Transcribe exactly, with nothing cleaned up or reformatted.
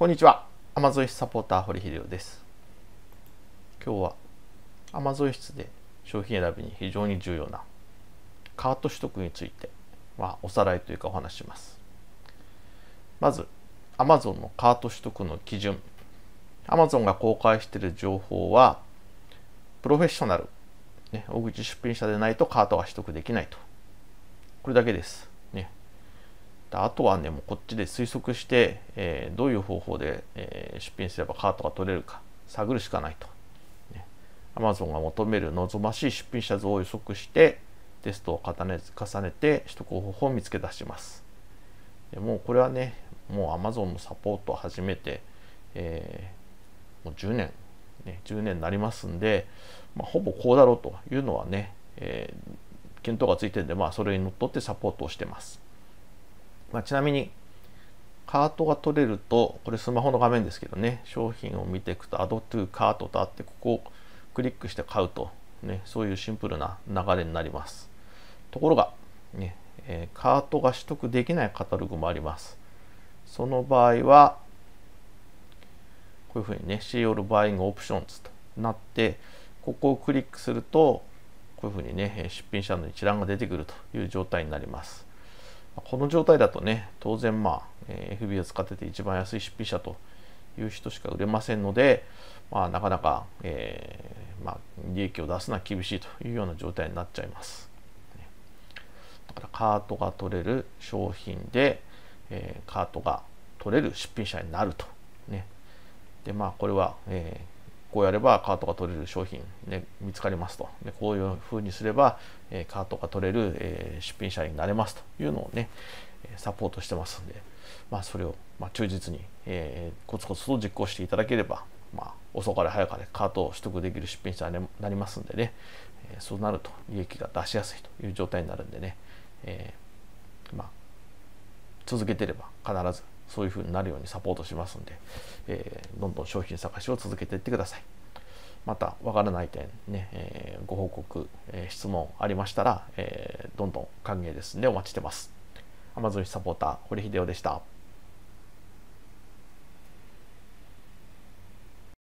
こんにちは。Amazon 室サポーター堀秀夫です。今日は Amazon 室で商品選びに非常に重要なカート取得について、まあ、おさらいというかお話しします。まず Amazon のカート取得の基準。Amazon が公開している情報はプロフェッショナル、ね、大口出品者でないとカートが取得できないと。これだけです。ね、あとはね、もうこっちで推測して、えー、どういう方法で、えー、出品すればカートが取れるか探るしかないと。ね、Amazon が求める望ましい出品者像を予測してテストを重ね重ねて取得方法を見つけ出します。でもうこれはね、もう Amazon のサポートを始めて、えー、もうじゅうねん、ね、じゅうねんになりますんで、まあ、ほぼこうだろうというのはね、えー、見当がついてるんで、まあ、それにのっとってサポートをしてます。まあ、ちなみにカートが取れると、これスマホの画面ですけどね、商品を見ていくと Add to Cart とあって、ここをクリックして買うと、ね、そういうシンプルな流れになります。ところが、ねえー、カートが取得できないカタログもあります。その場合はこういうふうにね See All Buying Options となって、ここをクリックするとこういうふうにね出品者の一覧が出てくるという状態になります。この状態だとね、当然まあ エフビー を使ってて一番安い出品者という人しか売れませんので、まあ、なかなか、えーまあ、利益を出すのは厳しいというような状態になっちゃいます。だからカートが取れる商品で、えー、カートが取れる出品者になると。ね、でまあこれは、えーこうやればカートが取れる商品、ね、見つかりますと。でこういうふうにすれば、えー、カートが取れる、えー、出品者になれますというのをね、サポートしてますんで、まあ、それを、まあ、忠実に、えー、コツコツと実行していただければ、まあ、遅かれ早かれカートを取得できる出品者になりますんでね、えー、そうなると利益が出しやすいという状態になるんでね、えーまあ、続けてれば必ずそういうふうになるようにサポートしますんで、えー、どんどん商品探しを続けていってください。またわからない点ね、えー、ご報告、えー、質問ありましたら、えー、どんどん歓迎ですのでお待ちしてます。Amazon サポーター堀秀夫でした。